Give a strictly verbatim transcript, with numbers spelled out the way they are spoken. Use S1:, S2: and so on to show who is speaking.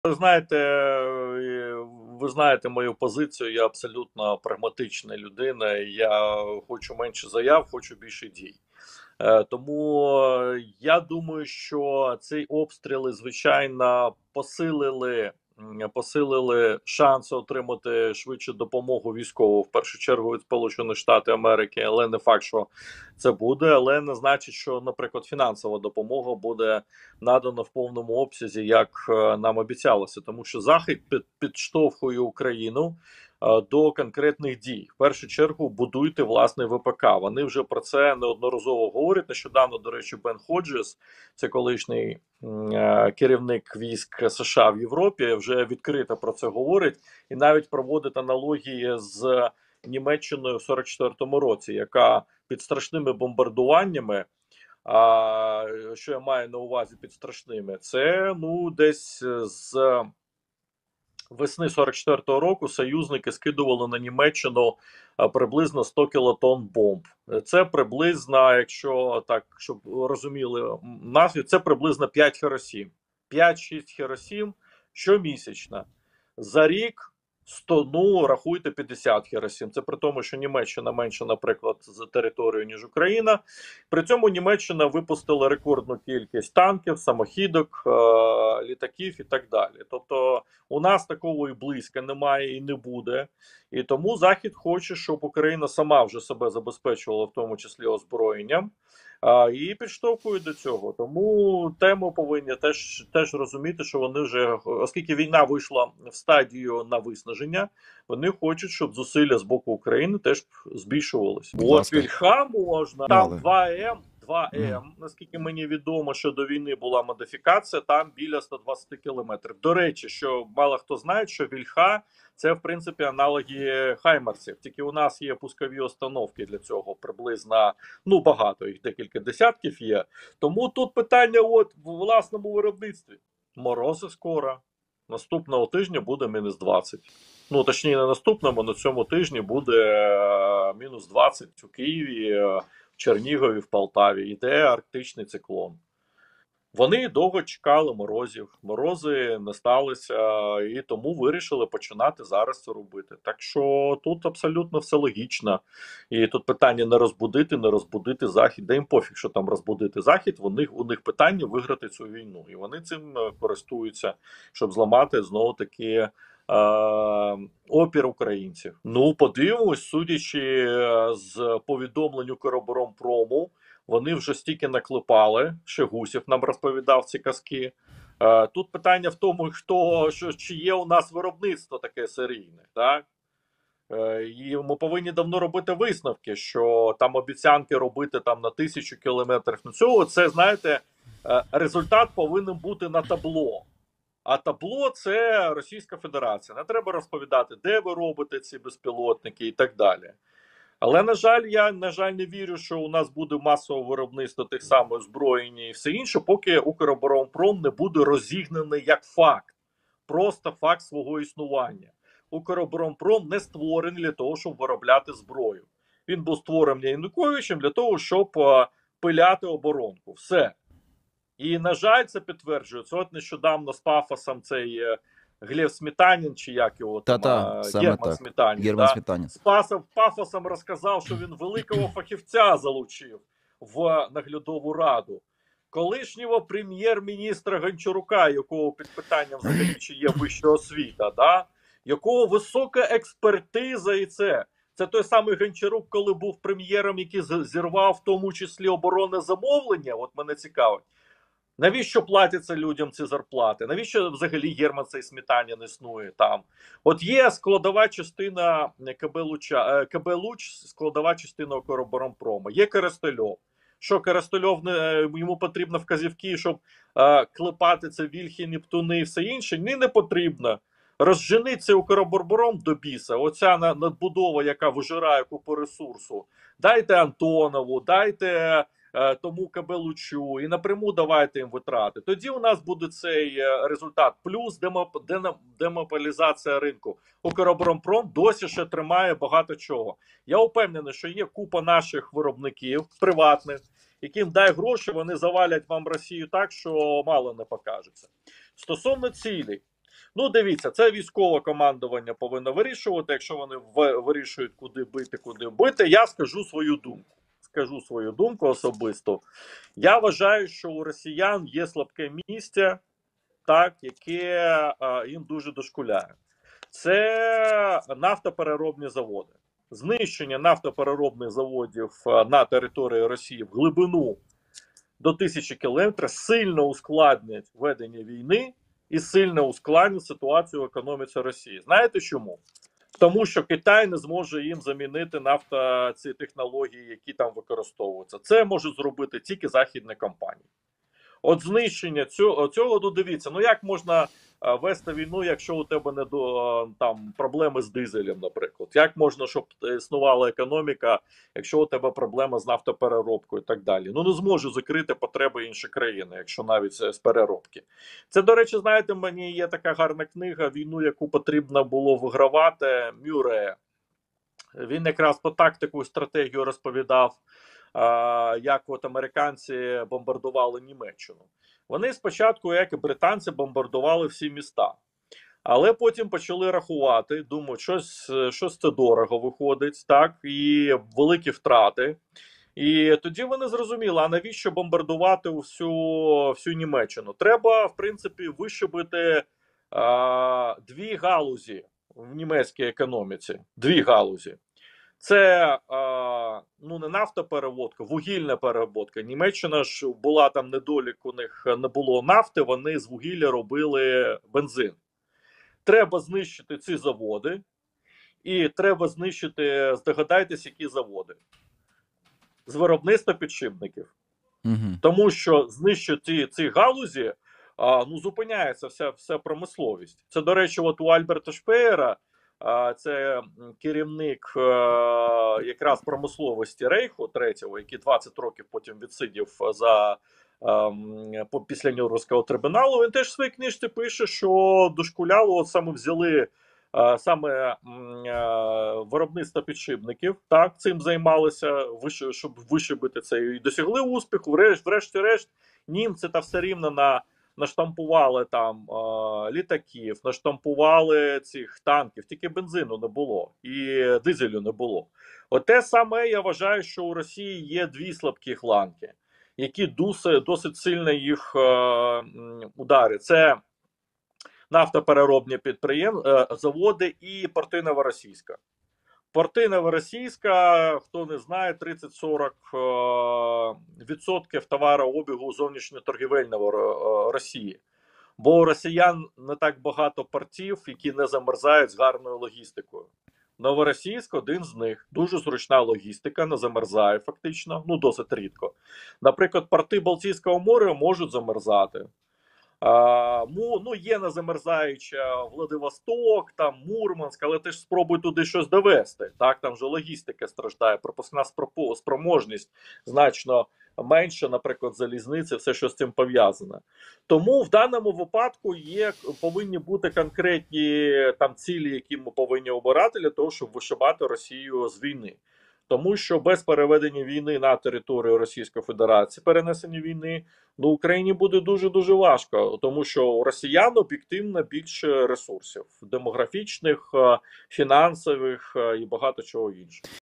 S1: Ви знаєте, е, ви знаєте мою позицію. Я абсолютно прагматична людина. Я хочу менше заяв, хочу більше дій. Е, Тому е, я думаю, що ці обстріли, звичайно, посилили, м, посилили шанси отримати швидше допомогу військову, в першу чергу від Сполучених Штатів Америки, але не факт, що це буде. Але не значить, що, наприклад, фінансова допомога буде надана в повному обсязі, як е, нам обіцялося, тому що Захід під, підштовхує Україну е, до конкретних дій. В першу чергу будуйте власний ВПК. Вони вже про це неодноразово говорять. Нещодавно, до речі, Бен Ходжес, це колишній е, керівник військ США в Європі, вже відкрито про це говорить і навіть проводить аналогії з Німеччиною в сорок четвертому році, яка під страшними бомбардуваннями. А що я маю на увазі під страшними? Це ну десь з весни сорок четвертого року союзники скидували на Німеччину а, приблизно сто кілотонн бомб. Це приблизно, якщо так, щоб розуміли назві, це приблизно п'ять Хіросім. п'ять-шість Хіросім щомісячно. За рік сто, ну, рахуйте п'ятдесят Хіросім. Це при тому, що Німеччина менше, наприклад, за територією, ніж Україна. При цьому Німеччина випустила рекордну кількість танків, самохідок, е літаків і так далі. Тобто у нас такого і близько немає і не буде. І тому Захід хоче, щоб Україна сама вже себе забезпечувала, в тому числі озброєнням, а, і підштовхує до цього. Тому тему повинні теж теж розуміти, що вони вже, оскільки війна вийшла в стадію на виснаження, вони хочуть, щоб зусилля з боку України теж збільшувалися.
S2: Будь
S1: От
S2: ласка.
S1: Вільха можна, там
S2: Мали.
S1: два М, два М,
S2: Мгм.
S1: наскільки мені відомо, що до війни була модифікація, там біля ста двадцяти кілометрів. До речі, що мало хто знає, що Вільха це, в принципі, аналоги Хаймарсів. Тільки у нас є пускові установки для цього приблизно, ну багато, їх декілька десятків є. Тому тут питання от в власному виробництві. Морози скоро. Наступного тижня буде мінус двадцять. Ну, точніше, не наступному, на цьому тижні буде е, мінус двадцять у Києві, е, в Чернігові, в Полтаві. Іде арктичний циклон. Вони довго чекали морозів, морози не сталися, і тому вирішили починати зараз це робити. Так що тут абсолютно все логічно. І тут питання не розбудити, не розбудити Захід. Да їм пофіг, що там розбудити Захід, у них, у них питання виграти цю війну. І вони цим користуються, щоб зламати знову-таки е, опір українців. Ну, подивимось, судячи з повідомлень Укроборонпрому, вони вже стільки наклепали, ще Гусєв нам розповідав ці казки. Е, тут питання в тому, хто, що, чи є у нас виробництво таке серійне. Так? Е, і ми повинні давно робити висновки, що там обіцянки робити там на тисячу кілометрів. Ну, цього, це, знаєте, е, результат повинен бути на табло. А табло – це Російська Федерація. Не треба розповідати, де ви робите ці безпілотники і так далі. Але, на жаль, я, на жаль, не вірю, що у нас буде масове виробництво тих самих озброєння і все інше, поки Укроборонпром не буде розігнаний як факт. Просто факт свого існування. Укроборонпром не створений для того, щоб виробляти зброю. Він був створений Януковичем для того, щоб а, пиляти оборонку. Все. І, на жаль, це підтверджується. От нещодавно з пафосом цей е, Глеб Сметанін, чи як його там,
S2: Та-та,
S1: а,
S2: саме
S1: Герман
S2: так.
S1: Сметанін,
S2: Герман
S1: да?
S2: Сметанін.
S1: З пасом, пафосом розказав, що він великого фахівця залучив в наглядову раду. Колишнього прем'єр-міністра Гончарука, якого під питанням взагалі чи є вища освіта, да? Якого висока експертиза і це. Це той самий Гончарук, коли був прем'єром, який зірвав в тому числі оборонне замовлення, от мене цікавить. Навіщо платяться людям ці зарплати? Навіщо взагалі Герман цей Сметанін існує там? От є складова частина КБ Луча, КБ Луч, складова частина Укроборонпрому. Є Коростельов. Що Коростельов, йому потрібно вказівки, щоб е, клепати це вільхи, нептуни і все інше? Ні, не потрібно. Розжениться Укроборонпром до біса. Оця надбудова, яка вижирає купу ресурсу. Дайте Антонову, дайте тому КБ Лучу і напряму давайте їм витрати. Тоді у нас буде цей результат. Плюс демонополізація ринку. Укроборонпром досі ще тримає багато чого. Я впевнений, що є купа наших виробників приватних, яким дай гроші, вони завалять вам Росію так, що мало не покажеться. Стосовно цілей. Ну, дивіться, це військове командування повинно вирішувати. Якщо вони вирішують, куди бити, куди бити, я скажу свою думку. Скажу свою думку особисто. Я вважаю, що у росіян є слабке місце, так, яке а, їм дуже дошкуляє. Це нафтопереробні заводи. Знищення нафтопереробних заводів на території Росії в глибину до тисячі кілометрів сильно ускладнять ведення війни і сильно ускладнять ситуацію в економіці Росії. Знаєте чому? Тому що Китай не зможе їм замінити нафта ці технології, які там використовуються. Це можуть зробити тільки західні компанії. От знищення цього, цього додивіться. Ну як можна а, вести війну, якщо у тебе не до там проблеми з дизелем, наприклад? Як можна, щоб існувала економіка, якщо у тебе проблема з нафтопереробкою і так далі? Ну не зможе закрити потреби іншої країни, якщо навіть з переробки. Це, до речі, знаєте, мені є така гарна книга «Війну, яку потрібно було вигравати» Мюррея. Він якраз по тактику і стратегію розповідав, як от американці бомбардували Німеччину. Вони спочатку, як і британці, бомбардували всі міста. Але потім почали рахувати, думають, щось, щось це дорого виходить, так, і великі втрати. І тоді вони зрозуміли, а навіщо бомбардувати всю, всю Німеччину? Треба, в принципі, вищебити а, дві галузі в німецькій економіці. Дві галузі. Це а, ну не нафтопереводка, вугільна переробка. Німеччина ж була там недолік, у них не було нафти, вони з вугілля робили бензин. Треба знищити ці заводи, і треба знищити, здогадайтесь, які заводи. З виробництва підшипників. Угу. Тому що знищити ці галузі, а, ну зупиняється вся, вся промисловість. Це, до речі, от у Альберта Шпеєра, це керівник якраз промисловості Рейху третього, який двадцять років потім відсидів за після Нюрнберзького трибуналу. Він теж в своїй книжці пише, що дошкуляло, от саме взяли саме виробництво підшипників, так, цим займалися, щоб вишибити це, і досягли успіху. Врешті-решт, німці та все рівно на наштампували там е, літаків, наштампували цих танків, тільки бензину не було і дизелю не було. От те саме, я вважаю, що у Росії є дві слабкі ланки, які досить, досить сильно їх е, ударять. Це нафтопереробні підприємства, е, заводи і порти Новоросійська. Порти Новоросійська, хто не знає, тридцять-сорок відсотків товарообігу зовнішньоторгівельного Росії. Бо у росіян не так багато портів, які не замерзають з гарною логістикою. Новоросійськ один з них. Дуже зручна логістика, не замерзає фактично, ну досить рідко. Наприклад, порти Балтійського моря можуть замерзати. А, ну, є не замерзаюча Владивосток, там Мурманськ, але ти ж спробуй туди щось довести. Так, там же логістика страждає, пропускна спроможність значно менша, наприклад, залізниці, все, що з цим пов'язане. Тому в даному випадку є, повинні бути конкретні там цілі, які ми повинні обирати для того, щоб вишибати Росію з війни. Тому що без переведення війни на територію Російської Федерації, перенесення війни, ну, Україні буде дуже-дуже важко. Тому що у росіян об'єктивно більше ресурсів. Демографічних, фінансових і багато чого іншого.